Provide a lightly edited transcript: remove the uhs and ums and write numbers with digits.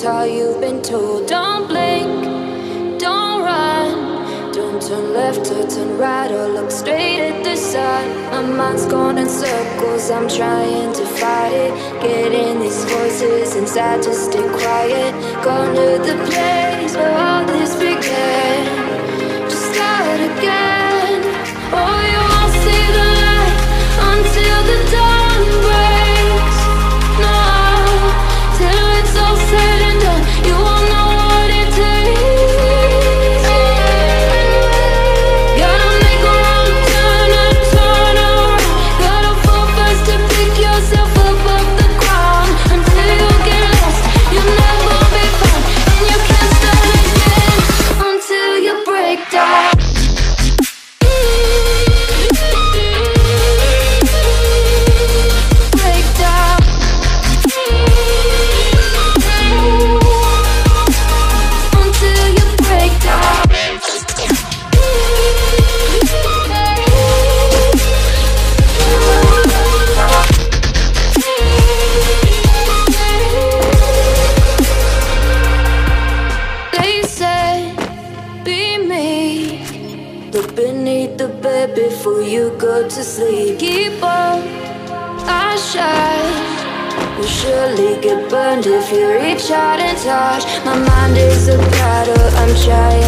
how you've been told. Don't blink, don't run, don't turn left or turn right or look straight at the sun. My mind's going in circles, I'm trying to fight it. Getting these voices inside to stay quiet. Going to the place where all this began. Just start again. Oh, you won't see the light until the dawn breaks. No, till it's all said and done, you won't know what it takes. Gotta make a wrong turn and turn around. Gotta fall fast to pick yourself up off the ground. Until you get lost, you'll never be found. And you can't start again until you break down. Before you go to sleep, keep on our shine. You'll surely get burned if you reach out and touch. My mind is a battle, I'm trying